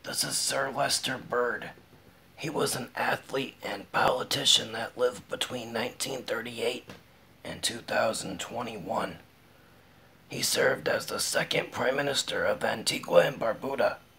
This is Sir Lester Bird. He was an athlete and politician that lived between 1938 and 2021. He served as the second Prime Minister of Antigua and Barbuda.